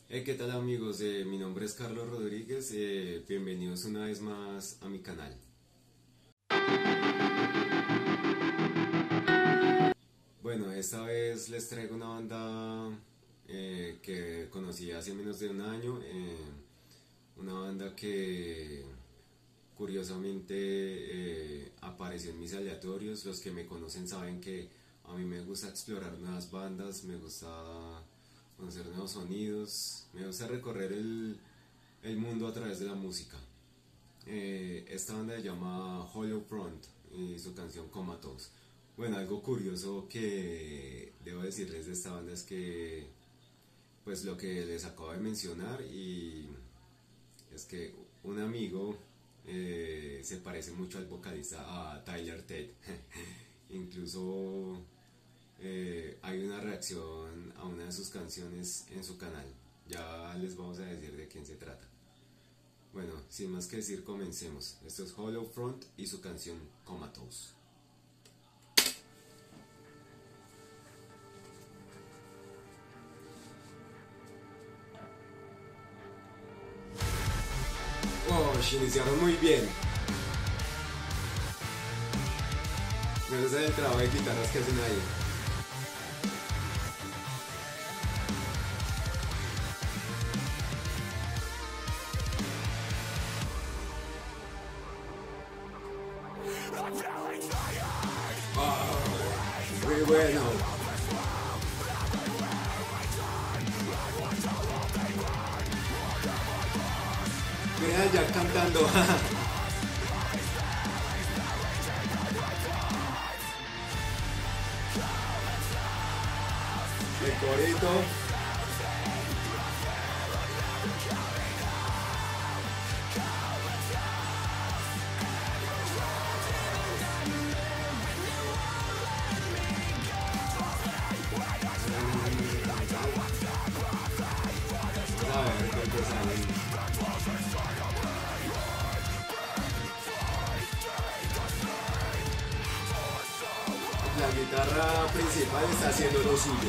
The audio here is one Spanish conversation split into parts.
¿Qué tal amigos? Mi nombre es Carlos Rodríguez, bienvenidos una vez más a mi canal. Bueno, esta vez les traigo una banda que conocí hace menos de un año, una banda que curiosamente apareció en mis aleatorios. Los que me conocen saben que a mí me gusta explorar nuevas bandas, me gusta conocer nuevos sonidos, me gusta recorrer el mundo a través de la música. Esta banda se llama Hollow Front y su canción Comatose. Bueno, algo curioso que debo decirles de esta banda es que, pues lo que les acabo de mencionar, y es que un amigo se parece mucho al vocalista, a Tyler Tate. Incluso hay una reacción a una de sus canciones en su canal. Ya les vamos a decir de quién se trata. Bueno, sin más que decir, comencemos. Esto es Hollow Front y su canción Comatose. Oh, iniciaron muy bien. Me gusta el trabajo de guitarras que hacen ahí. Oh, muy bueno. Miren ya cantando. El corito. A ver qué sale. La guitarra principal está haciendo lo suyo.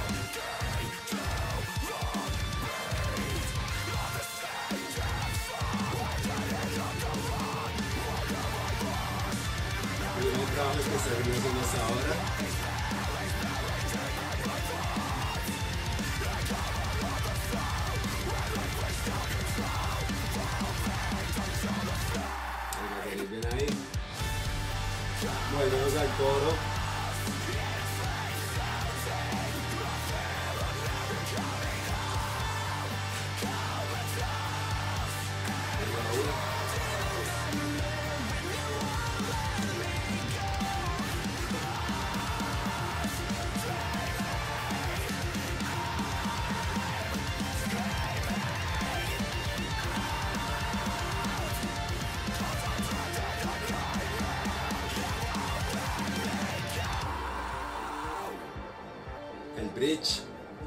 Muy buen trabajo que está haciendo hasta ahora. Bien ahí. Volvemos al coro. El bridge.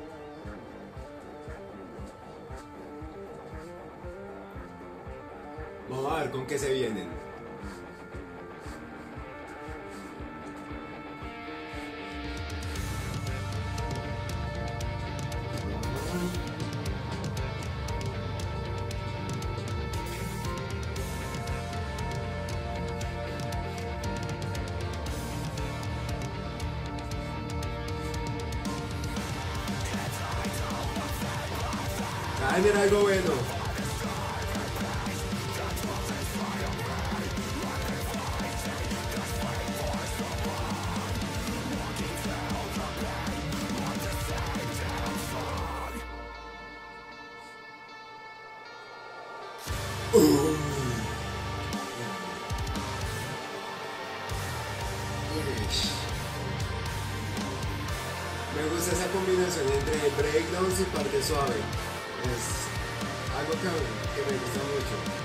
Vamos a ver con qué se vienen. Ay, mira algo bueno. Me gusta esa combinación entre breakdowns y parte suave. Es algo que me gusta mucho.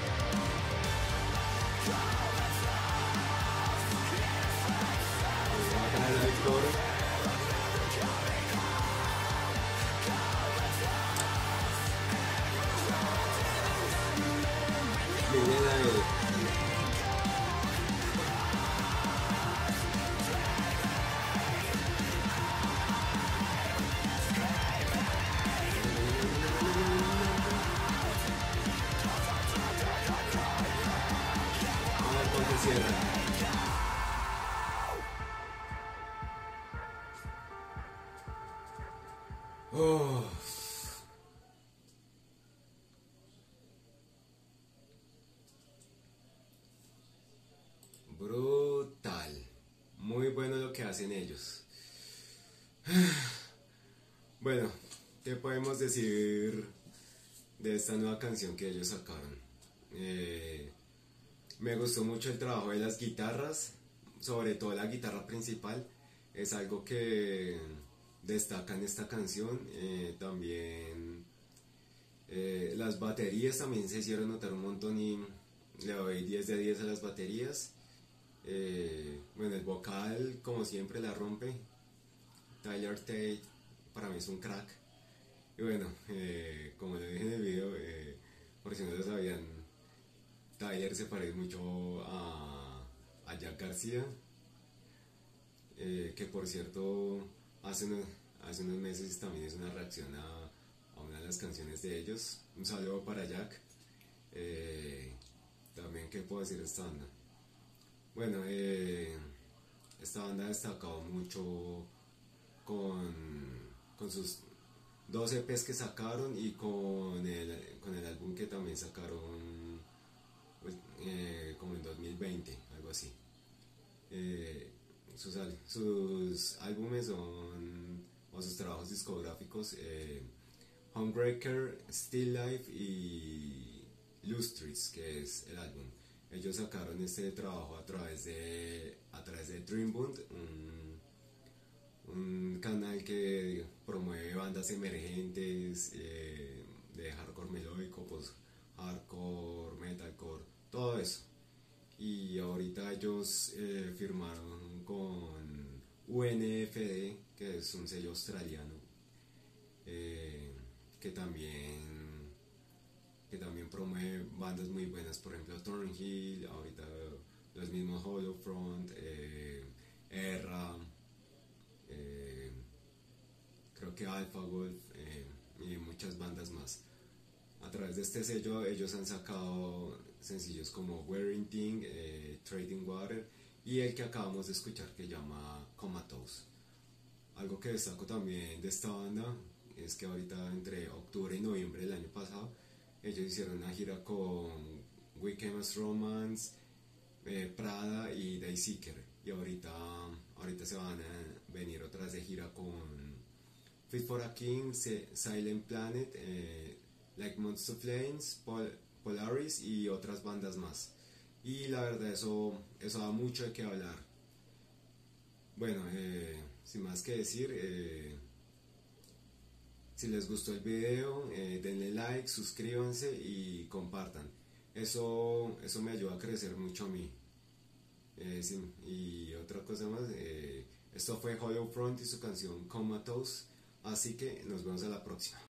Acá el coro. Miren a él. Oh, brutal. Muy bueno lo que hacen ellos. Bueno, ¿qué podemos decir de esta nueva canción que ellos sacaron? Eh, Me gustó mucho el trabajo de las guitarras, sobre todo la guitarra principal. Es algo que destaca en esta canción. También las baterías también se hicieron notar un montón y le doy 10 de 10 a las baterías. Bueno, el vocal, como siempre, la rompe. Tyler Tate, para mí es un crack. Y bueno, como lo dije en el video, por si no lo sabían, Tyler se parece mucho a Jack García, que por cierto hace unos meses también hizo una reacción a una de las canciones de ellos. Un saludo para Jack. Eh, También, ¿qué puedo decir de esta banda? Bueno, esta banda ha destacado mucho con, con sus dos EPs que sacaron y con el álbum que también sacaron pues, como en 2020, algo así. Eh, sus álbumes son, o sus trabajos discográficos, Homebreaker, Still Life y Lustris, que es el álbum. Ellos sacaron este trabajo a través de Dreambund, un canal que promueve bandas emergentes de hardcore melódico, pues hardcore, metalcore, todo eso. Y ahorita ellos firmaron con UNFD, que es un sello australiano, eh, que también que también promueve bandas muy buenas, por ejemplo Thornhill, ahorita los mismos Hollow Erra, eh, creo que Alpha Wolf y muchas bandas más. A través de este sello ellos han sacado sencillos como Wearing Thing, Trading Water y el que acabamos de escuchar que llama Comatose. Algo que destaco también de esta banda es que ahorita entre octubre y noviembre del año pasado ellos hicieron una gira con We Came as Romance, Prada y Dayseeker y ahorita se van a venir otras de gira con Fit for a King, Silent Planet, Like Monster Flames, Polaris y otras bandas más. Y la verdad eso da mucho de qué hablar. Bueno, sin más que decir, si les gustó el video, denle like, suscríbanse y compartan. Eso me ayuda a crecer mucho a mí. Sí, y otra cosa más, esto fue Hollow Front y su canción Comatose. Así que nos vemos a la próxima.